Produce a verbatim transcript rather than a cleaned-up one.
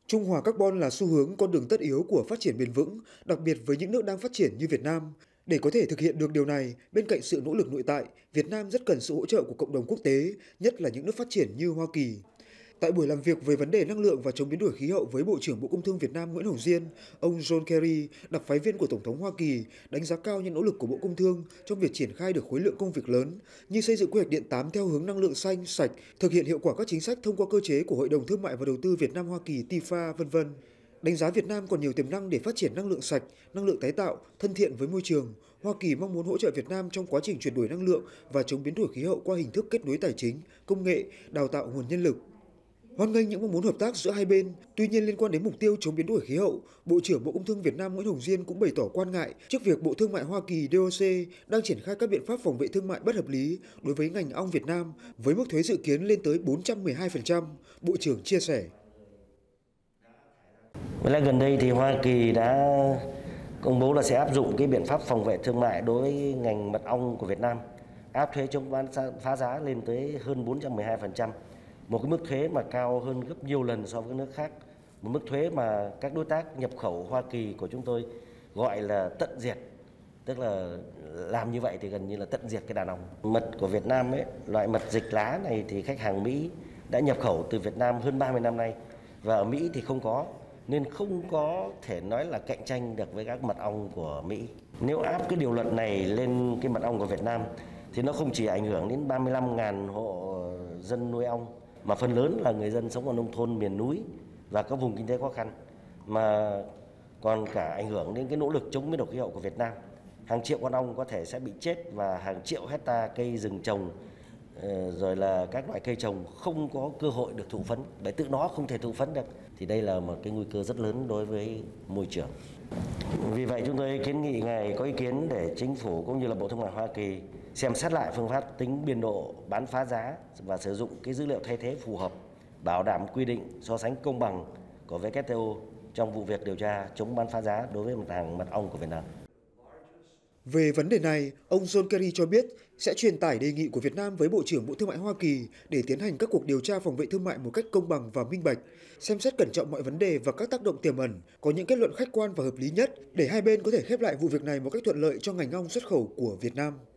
Trung hòa carbon là xu hướng con đường tất yếu của phát triển bền vững, đặc biệt với những nước đang phát triển như Việt Nam. Để có thể thực hiện được điều này, bên cạnh sự nỗ lực nội tại, Việt Nam rất cần sự hỗ trợ của cộng đồng quốc tế, nhất là những nước phát triển như Hoa Kỳ. Tại buổi làm việc về vấn đề năng lượng và chống biến đổi khí hậu với Bộ trưởng Bộ Công Thương Việt Nam Nguyễn Hồng Diên, ông John Kerry, đặc phái viên của Tổng thống Hoa Kỳ, đánh giá cao những nỗ lực của Bộ Công Thương trong việc triển khai được khối lượng công việc lớn như xây dựng quy hoạch điện tám theo hướng năng lượng xanh, sạch, thực hiện hiệu quả các chính sách thông qua cơ chế của Hội đồng Thương mại và Đầu tư Việt Nam Hoa Kỳ tê i ép a, vân vân. Đánh giá Việt Nam còn nhiều tiềm năng để phát triển năng lượng sạch, năng lượng tái tạo, thân thiện với môi trường. Hoa Kỳ mong muốn hỗ trợ Việt Nam trong quá trình chuyển đổi năng lượng và chống biến đổi khí hậu qua hình thức kết nối tài chính, công nghệ, đào tạo nguồn nhân lực. Hoan nghênh những mong muốn hợp tác giữa hai bên, tuy nhiên liên quan đến mục tiêu chống biến đổi khí hậu, Bộ trưởng Bộ Công Thương Việt Nam Nguyễn Hồng Diên cũng bày tỏ quan ngại trước việc Bộ Thương mại Hoa Kỳ đê o xê đang triển khai các biện pháp phòng vệ thương mại bất hợp lý đối với ngành ong Việt Nam với mức thuế dự kiến lên tới bốn trăm mười hai phần trăm, Bộ trưởng chia sẻ. Với lại gần đây thì Hoa Kỳ đã công bố là sẽ áp dụng cái biện pháp phòng vệ thương mại đối với ngành mật ong của Việt Nam, áp thuế chống bán phá giá lên tới hơn bốn trăm mười hai phần trăm. Một cái mức thuế mà cao hơn gấp nhiều lần so với các nước khác, một mức thuế mà các đối tác nhập khẩu Hoa Kỳ của chúng tôi gọi là tận diệt, tức là làm như vậy thì gần như là tận diệt cái đàn ong. Mật của Việt Nam ấy, loại mật dịch lá này thì khách hàng Mỹ đã nhập khẩu từ Việt Nam hơn ba mươi năm nay, và ở Mỹ thì không có, nên không có thể nói là cạnh tranh được với các mật ong của Mỹ. Nếu áp cái điều luật này lên cái mật ong của Việt Nam thì nó không chỉ ảnh hưởng đến ba mươi lăm nghìn hộ dân nuôi ong, mà phần lớn là người dân sống ở nông thôn miền núi và các vùng kinh tế khó khăn, mà còn cả ảnh hưởng đến cái nỗ lực chống biến đổi khí hậu của Việt Nam. Hàng triệu con ong có thể sẽ bị chết và hàng triệu hecta cây rừng trồng rồi là các loại cây trồng không có cơ hội được thụ phấn, bởi tự nó không thể thụ phấn được, thì đây là một cái nguy cơ rất lớn đối với môi trường. Vì vậy chúng tôi kiến nghị ngài có ý kiến để chính phủ cũng như là Bộ Thương mại Hoa Kỳ xem xét lại phương pháp tính biên độ bán phá giá và sử dụng cái dữ liệu thay thế phù hợp, bảo đảm quy định so sánh công bằng của vê kép tê o trong vụ việc điều tra chống bán phá giá đối với mặt hàng mật ong của Việt Nam. Về vấn đề này, ông John Kerry cho biết sẽ truyền tải đề nghị của Việt Nam với Bộ trưởng Bộ Thương mại Hoa Kỳ để tiến hành các cuộc điều tra phòng vệ thương mại một cách công bằng và minh bạch, xem xét cẩn trọng mọi vấn đề và các tác động tiềm ẩn, có những kết luận khách quan và hợp lý nhất để hai bên có thể khép lại vụ việc này một cách thuận lợi cho ngành ong xuất khẩu của Việt Nam.